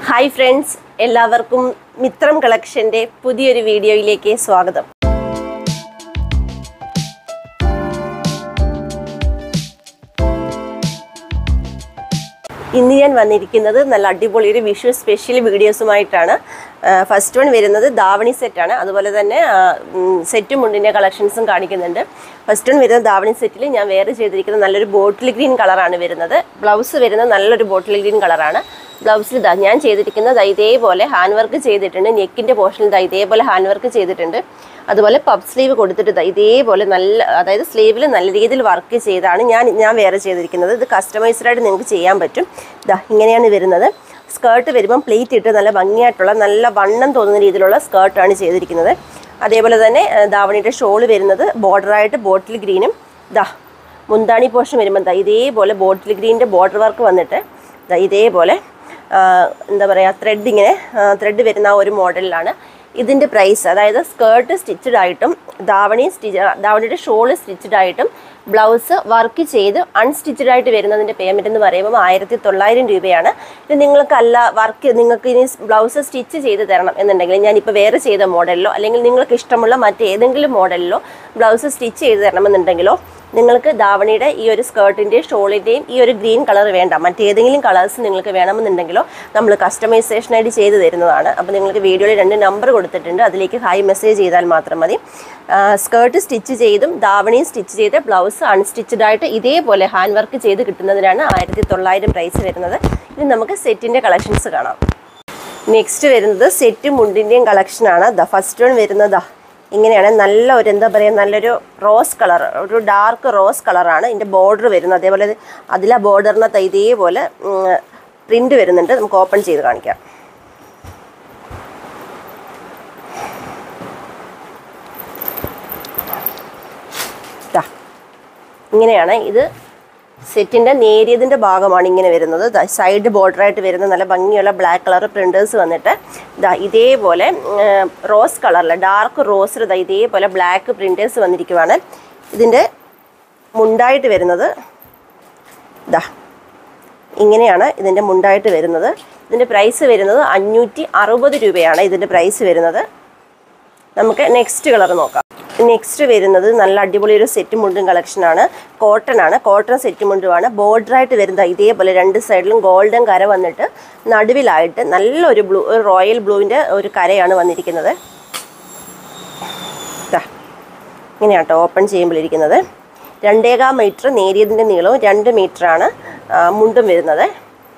Hi friends, എല്ലാവർക്കും മിത്രം കളക്ഷൻ്റെ പുതിയൊരു വീഡിയോയിലേക്ക് സ്വാഗതം. ഇന്ന് ഞാൻ വന്നിരിക്കുന്നത് നല്ല അടിപൊളി ഒരു വിഷു സ്പെഷ്യൽ വീഡിയോസുമായിട്ടാണ്. ഫസ്റ്റ് വൺ വരുന്നത് ദാവണി സെറ്റാണ്. അതുപോലെ തന്നെ സെറ്റും മുണ്ടിൻ്റെ കളക്ഷൻസും കാണിക്കുന്നുണ്ട്. ഫസ്റ്റ് വൺ വരുന്നത് ദാവണി സെറ്റിൽ ഞാൻ വേറെ ചെയ്തിരിക്കുന്നത് നല്ലൊരു ബോട്ടിൽ ഗ്രീൻ കളറാണ് വരുന്നത്. ബ്ലൗസ് വരുന്നത് നല്ലൊരു ബോട്ടിൽ ഗ്രീൻ കളറാണ്. ബ്ലൗസിൽ ഞാൻ ചെയ്തിരിക്കുന്നത് ഇതേപോലെ ഹാൻഡ് വർക്ക് ചെയ്തിട്ടുണ്ട്. നെക്കിൻ്റെ പോർഷനിൽ ഇതേപോലെ ഹാൻഡ് വർക്ക് ചെയ്തിട്ടുണ്ട്. അതുപോലെ പഫ് സ്ലീവ് കൊടുത്തിട്ട് ഇതേപോലെ നല്ല, അതായത് സ്ലീവിൽ നല്ല രീതിയിൽ വർക്ക് ചെയ്താണ് ഞാൻ വേറെ ചെയ്തിരിക്കുന്നത്. ഇത് കസ്റ്റമൈസ്ഡായിട്ട് നിങ്ങൾക്ക് ചെയ്യാൻ പറ്റും. ഇങ്ങനെയാണ് വരുന്നത്. സ്കേർട്ട് വരുമ്പം പ്ലേറ്റ് ഇട്ട് നല്ല ഭംഗിയായിട്ടുള്ള നല്ല വണ്ണം തോന്നുന്ന രീതിയിലുള്ള സ്കേർട്ടാണ് ചെയ്തിരിക്കുന്നത്. അതേപോലെ തന്നെ ദാവണിയുടെ ഷോള് വരുന്നത് ബോർഡറായിട്ട് ബോട്ടിൽ ഗ്രീനും മുന്താണി പോർഷൻ വരുമ്പോൾ ഇതേപോലെ ബോട്ടിൽ ഗ്രീനിൻ്റെ ബോർഡർ വർക്ക് വന്നിട്ട് ഇതേപോലെ എന്താ പറയുക, ത്രെഡ് വരുന്ന ഒരു മോഡലിലാണ്. ഇതിൻ്റെ പ്രൈസ്, അതായത് സ്കേർട്ട് സ്റ്റിച്ചഡ് ആയിട്ടും ദാവണിയുടെ ഷോള് സ്റ്റിച്ചഡ് ആയിട്ടും ബ്ലൗസ് വർക്ക് ചെയ്ത് അൺസ്റ്റിച്ചഡ് ആയിട്ട് വരുന്നതിൻ്റെ പേയ്മെൻറ്റ് എന്ന് പറയുമ്പോൾ 1900 രൂപയാണ്. ഇത് നിങ്ങൾക്ക് ഇനി ബ്ലൗസ് സ്റ്റിച്ച് ചെയ്ത് തരണം എന്നുണ്ടെങ്കിൽ, ഞാനിപ്പോൾ വേറെ ചെയ്ത മോഡലിലോ അല്ലെങ്കിൽ നിങ്ങൾക്ക് ഇഷ്ടമുള്ള മറ്റേതെങ്കിലും മോഡലിലോ ബ്ലൗസ് സ്റ്റിച്ച് ചെയ്ത് തരണമെന്നുണ്ടെങ്കിലോ നിങ്ങൾക്ക് ദാവണിയുടെ ഈ ഒരു സ്കേർട്ടിൻ്റെയും ഷോളിൻ്റെയും ഈ ഒരു ഗ്രീൻ കളർ വേണ്ട, മറ്റേതെങ്കിലും കളേഴ്സ് നിങ്ങൾക്ക് വേണമെന്നുണ്ടെങ്കിലോ നമ്മൾ കസ്റ്റമൈസേഷനായിട്ട് ചെയ്ത് തരുന്നതാണ്. അപ്പോൾ നിങ്ങൾക്ക് വീഡിയോയിൽ 2 നമ്പർ കൊടുത്തിട്ടുണ്ട്, അതിലേക്ക് ഹായ് മെസ്സേജ് ചെയ്താൽ മാത്രം മതി. സ്കേർട്ട് സ്റ്റിച്ച് ചെയ്തും ദാവണിയും സ്റ്റിച്ച് ചെയ്ത് ബ്ലൗസ് അൺസ്റ്റിച്ചഡ് ആയിട്ട് ഇതേപോലെ ഹാൻഡ് വർക്ക് ചെയ്ത് കിട്ടുന്നതിനാണ് 1900 പ്രൈസ് വരുന്നത്. ഇനി നമുക്ക് സെറ്റിൻ്റെ കളക്ഷൻസ് കാണാം. നെക്സ്റ്റ് വരുന്നത് സെറ്റ് മുണ്ടിൻ്റെയും കളക്ഷനാണ്. ഫസ്റ്റ് വൺ വരുന്നത് ഇങ്ങനെയാണ്. നല്ല ഒരു എന്താ പറയുക, നല്ലൊരു റോസ് കളർ, ഒരു ഡാർക്ക് റോസ് കളറാണ് ഇതിൻ്റെ ബോർഡർ വരുന്നത്. അതേപോലെ അതിലെ ബോർഡറിനകത്ത് ഇതേപോലെ പ്രിൻ്റ് വരുന്നുണ്ട്. നമുക്ക് ഓപ്പൺ ചെയ്ത് കാണിക്കാം. ഇങ്ങനെയാണ് ഇത്. സെറ്റിൻ്റെ നേരിയതിൻ്റെ ഭാഗമാണ് ഇങ്ങനെ വരുന്നത്. സൈഡ് ബോർഡറായിട്ട് വരുന്ന നല്ല ഭംഗിയുള്ള ബ്ലാക്ക് കളർ പ്രിൻറ്റേഴ്സ് വന്നിട്ട് ഇതേപോലെ റോസ് കളറിൽ ഡാർക്ക് റോസിൽ ഇതേപോലെ ബ്ലാക്ക് പ്രിൻറ്റേഴ്സ് വന്നിരിക്കുവാണ്. ഇതിൻ്റെ മുണ്ടായിട്ട് വരുന്നത് ഇങ്ങനെയാണ് ഇതിൻ്റെ മുണ്ടായിട്ട് വരുന്നത്. ഇതിൻ്റെ പ്രൈസ് വരുന്നത് 560 രൂപയാണ് ഇതിൻ്റെ പ്രൈസ് വരുന്നത്. നമുക്ക് നെക്സ്റ്റ് കളർ നോക്കാം. നെക്സ്റ്റ് വരുന്നത് നല്ല അടിപൊളി ഒരു സെറ്റ് മുണ്ടും കളക്ഷനാണ്. Cotton set മുണ്ടുമാണ്. ബോർഡറായിട്ട് വരുന്നത് ഇതേപോലെ 2 സൈഡിലും ഗോൾഡൻ കര വന്നിട്ട് നടുവിലായിട്ട് നല്ലൊരു റോയൽ ബ്ലൂവിൻ്റെ ഒരു കരയാണ് വന്നിരിക്കുന്നത്. ഇങ്ങനെയാട്ടോ ഓപ്പൺ ചെയ്യുമ്പോൾ ഇരിക്കുന്നത്. 2.25 മീറ്റർ നേരിയതിൻ്റെ നീളവും 2 മീറ്ററാണ് മുണ്ടും വരുന്നത്.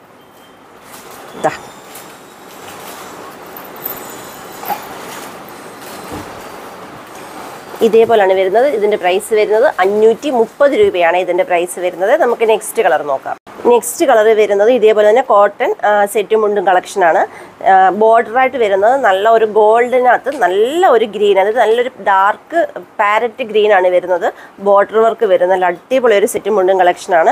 ഇതേപോലെയാണ് വരുന്നത്. ഇതിൻ്റെ പ്രൈസ് വരുന്നത് 530 രൂപയാണ് ഇതിൻ്റെ പ്രൈസ് വരുന്നത്. നമുക്ക് നെക്സ്റ്റ് കളർ നോക്കാം. നെക്സ്റ്റ് കളർ വരുന്നത് ഇതേപോലെ തന്നെ കോട്ടൺ സെറ്റും മുണ്ടും കളക്ഷനാണ്. ബോർഡറായിട്ട് വരുന്നത് നല്ല ഒരു ഗോൾഡിനകത്ത് നല്ല ഒരു ഗ്രീൻ, അത് നല്ലൊരു ഡാർക്ക് പാരറ്റ് ഗ്രീനാണ് വരുന്നത്. ബോർഡർ വർക്ക് വരുന്ന നല്ല അടിപൊളി ഒരു സെറ്റും മുണ്ടും കളക്ഷനാണ്.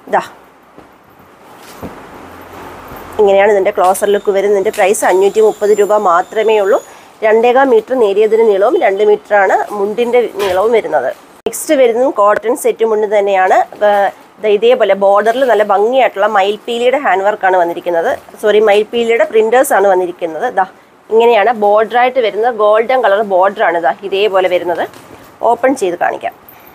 ഇങ്ങനെയാണ് ഇതിൻ്റെ ക്ലോസർ ലുക്ക് വരുന്നത്. ഇതിൻ്റെ പ്രൈസ് 530 രൂപ മാത്രമേ ഉള്ളൂ. 2.25 മീറ്റർ നേരിയതിന് നീളവും 2 മീറ്ററാണ് മുണ്ടിൻ്റെ നീളവും വരുന്നത്. നെക്സ്റ്റ് വരുന്നതും കോട്ടൺ സെറ്റ് മുണ്ട് തന്നെയാണ്. ഇതേപോലെ ബോർഡറിൽ നല്ല ഭംഗിയായിട്ടുള്ള മയിൽപീലിയുടെ ഹാൻഡ് വർക്കാണ് വന്നിരിക്കുന്നത്. മയിൽപീലിയുടെ പ്രിൻറ്റേഴ്സാണ് വന്നിരിക്കുന്നത്. ഇങ്ങനെയാണ് ബോർഡറായിട്ട് വരുന്നത്. ഗോൾഡൻ കളർ ബോർഡറാണ് ഇതേപോലെ വരുന്നത്. ഓപ്പൺ ചെയ്ത് കാണിക്കാം.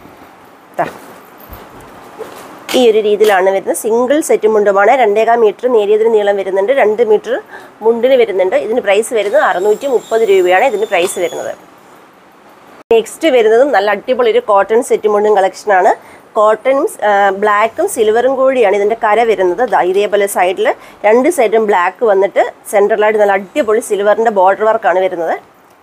ഈ ഒരു രീതിയിലാണ് വരുന്നത്. സിംഗിൾ സെറ്റ് മുണ്ടുമാണ്. 2.25 മീറ്റർ നേരിയതിന് നീളം വരുന്നുണ്ട്. 2 മീറ്റർ മുണ്ടിന് വരുന്നുണ്ട്. ഇതിന് പ്രൈസ് വരുന്നത് 630 രൂപയാണ് ഇതിന് പ്രൈസ് വരുന്നത്. നെക്സ്റ്റ് വരുന്നതും നല്ല അടിപൊളി ഒരു കോട്ടൺ സെറ്റ് മുണ്ടും കളക്ഷനാണ്. കോട്ടണും ബ്ലാക്കും സിൽവറും കൂടിയാണ് ഇതിൻ്റെ കര വരുന്നത്. ഇതേപോലെ സൈഡിൽ 2 സൈഡും ബ്ലാക്ക് വന്നിട്ട് സെൻറ്ററിലായിട്ട് നല്ല അടിപൊളി സിൽവറിൻ്റെ ബോർഡർ വർക്കാണ് വരുന്നത്.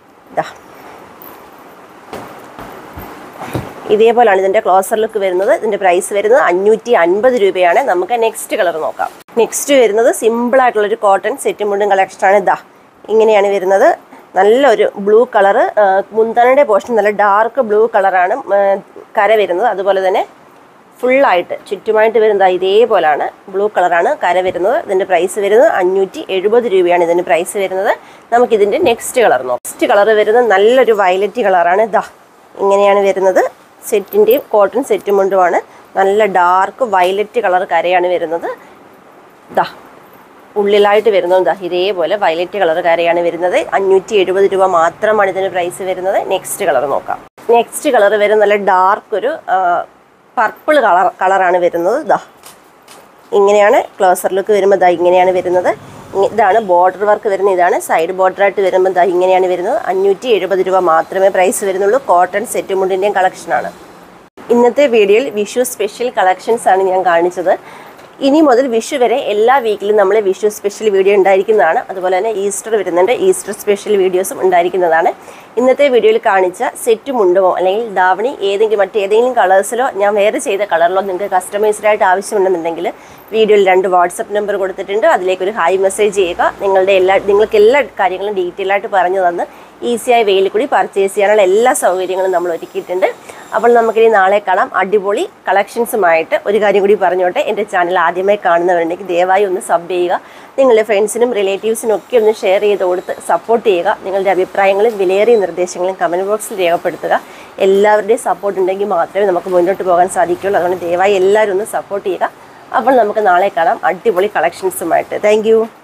ഇതേപോലെയാണ് ഇതിൻ്റെ ക്ലോസർ ലുക്ക് വരുന്നത്. ഇതിൻ്റെ പ്രൈസ് വരുന്നത് 550 രൂപയാണ്. നമുക്ക് നെക്സ്റ്റ് കളർ നോക്കാം. നെക്സ്റ്റ് വരുന്നത് സിമ്പിളായിട്ടുള്ളൊരു കോട്ടൺ സെറ്റ് മുണ്ടും കളക്ഷനാണ്. ഇങ്ങനെയാണ് വരുന്നത്. നല്ലൊരു ബ്ലൂ കളറ്, മുന്താനയുടെ പോർഷൻ നല്ല ഡാർക്ക് ബ്ലൂ കളറാണ് കര വരുന്നത്. അതുപോലെ തന്നെ ഫുള്ളായിട്ട് ചുറ്റുമായിട്ട് വരുന്നത് ഇതേപോലെയാണ് ബ്ലൂ കളറാണ് കര വരുന്നത്. ഇതിൻ്റെ പ്രൈസ് വരുന്നത് 570 രൂപയാണ് ഇതിൻ്റെ പ്രൈസ് വരുന്നത്. നമുക്കിതിൻ്റെ നെക്സ്റ്റ് കളർ നോക്കാം. നെക്സ്റ്റ് കളർ വരുന്നത് നല്ലൊരു വയലറ്റ് കളറാണ്. ഇങ്ങനെയാണ് വരുന്നത്. സെറ്റിൻ്റെയും കോട്ടൺ സെറ്റും മുണ്ടുമാണ്. നല്ല ഡാർക്ക് വയലറ്റ് കളർ കരയാണ് വരുന്നത്. ഉള്ളിലായിട്ട് വരുന്നത് ദാ ഇതേപോലെ വയലറ്റ് കളറുകാരെയാണ് വരുന്നത്. 570 രൂപ മാത്രമാണ് ഇതിന് പ്രൈസ് വരുന്നത്. നെക്സ്റ്റ് കളർ നോക്കാം. നെക്സ്റ്റ് കളർ വരുന്നത് നല്ല ഡാർക്ക് ഒരു പർപ്പിൾ കളറാണ് വരുന്നത്. ദാ ഇങ്ങനെയാണ് ക്ലോസർ ലുക്ക് വരുമ്പോൾ ദാ ഇങ്ങനെയാണ് വരുന്നത്. ഇതാണ് ബോർഡർ വർക്ക് വരുന്നത്. ഇതാണ് സൈഡ് ബോർഡറായിട്ട് വരുമ്പോൾ ദാ ഇങ്ങനെയാണ് വരുന്നത്. 570 രൂപ മാത്രമേ പ്രൈസ് വരുന്നുള്ളൂ. കോട്ടൺ സെറ്റ് മുണ്ടിൻ്റെയും കളക്ഷനാണ്. ഇന്നത്തെ വീഡിയോയിൽ വിഷു സ്പെഷ്യൽ കളക്ഷൻസ് ആണ് ഞാൻ കാണിച്ചത്. ഇനി മുതൽ വിഷു വരെ എല്ലാ വീക്കിലും നമ്മൾ വിഷു സ്പെഷ്യൽ വീഡിയോ ഉണ്ടായിരിക്കുന്നതാണ്. അതുപോലെ തന്നെ ഈസ്റ്റർ വരുന്നുണ്ട്. ഈസ്റ്റർ സ്പെഷ്യൽ വീഡിയോസും ഉണ്ടായിരിക്കുന്നതാണ്. ഇന്നത്തെ വീഡിയോയിൽ കാണിച്ച സെറ്റ് മുണ്ടുമോ അല്ലെങ്കിൽ ധാവണി മറ്റേതെങ്കിലും കളേഴ്സിലോ ഞാൻ വേറെ ചെയ്ത കളറിലോ നിങ്ങൾക്ക് കസ്റ്റമൈസ്ഡായിട്ട് ആവശ്യമുണ്ടെന്നുണ്ടെങ്കിൽ വീഡിയോയിൽ 2 വാട്സപ്പ് നമ്പർ കൊടുത്തിട്ടുണ്ട്. അതിലേക്കൊരു ഹായ് മെസ്സേജ് ചെയ്യുക. നിങ്ങൾക്ക് എല്ലാ കാര്യങ്ങളും ഡീറ്റെയിൽ ആയിട്ട് പറഞ്ഞു തന്ന് ഈസിയായ വെയിൽ കൂടി പർച്ചേസ് ചെയ്യാനുള്ള എല്ലാ സൗകര്യങ്ങളും നമ്മൾ ഒരുക്കിയിട്ടുണ്ട്. അപ്പോൾ നമുക്കിനി നാളെ കാണാം അടിപൊളി കളക്ഷൻസുമായിട്ട്. ഒരു കാര്യം കൂടി പറഞ്ഞോട്ടെ, എൻ്റെ ചാനൽ ആദ്യമായി കാണുന്നവരുണ്ടെങ്കിൽ ദയവായി ഒന്ന് സബ് ചെയ്യുക. നിങ്ങളുടെ ഫ്രണ്ട്സിനും റിലേറ്റീവ്സിനും ഒക്കെ ഒന്ന് ഷെയർ ചെയ്ത് കൊടുത്ത് സപ്പോർട്ട് ചെയ്യുക. നിങ്ങളുടെ അഭിപ്രായങ്ങളും വിലയേറിയ നിർദ്ദേശങ്ങളും കമൻറ്റ് ബോക്സിൽ രേഖപ്പെടുത്തുക. എല്ലാവരുടെയും സപ്പോർട്ട് ഉണ്ടെങ്കിൽ മാത്രമേ നമുക്ക് മുന്നോട്ട് പോകാൻ സാധിക്കുകയുള്ളൂ. അതുകൊണ്ട് ദയവായി എല്ലാവരും ഒന്ന് സപ്പോർട്ട് ചെയ്യുക. അപ്പോൾ നമുക്ക് നാളെ കാണാം അടിപൊളി കളക്ഷൻസുമായിട്ട്. താങ്ക്